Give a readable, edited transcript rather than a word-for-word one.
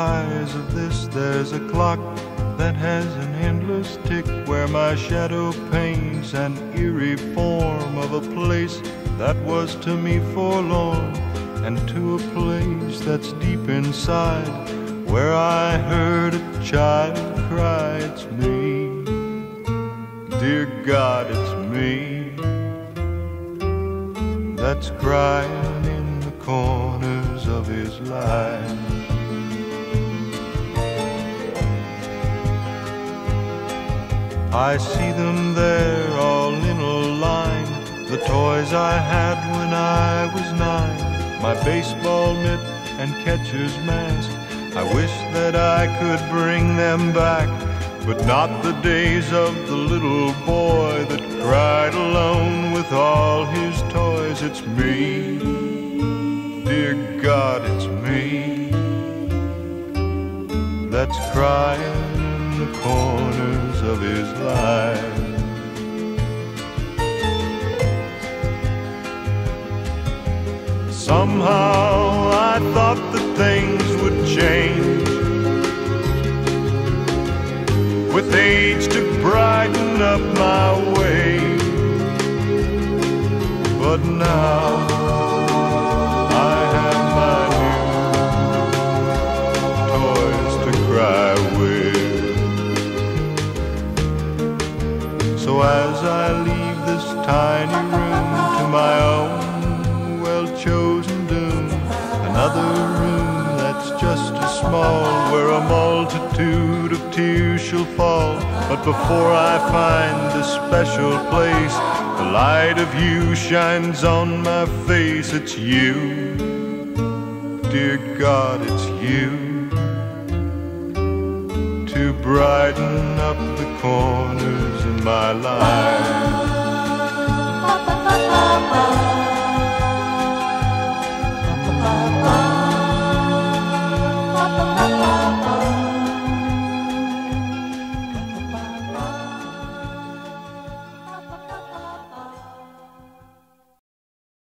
skies of this, there's a clock that has an endless tick, where my shadow paints an eerie form of a place that was to me forlorn, and to a place that's deep inside, where I heard a child cry. It's me, dear God, it's me, that's crying in the corners of his life. I see them there all in a line, the toys I had when I was 9, my baseball mitt and catcher's mask. I wish that I could bring them back, but not the days of the little boy that cried alone with all his toys. It's me, dear God, it's me, that's crying in the corners of his life. Somehow I thought that things would change with age to brighten up my way, but now I have my new toys to cry with. So as I leave this tiny room to my own well-chosen doom, another room that's just as small, where a multitude of tears shall fall. But before I find this special place, the light of you shines on my face. It's you, dear God, it's you, to brighten up the corners in my life.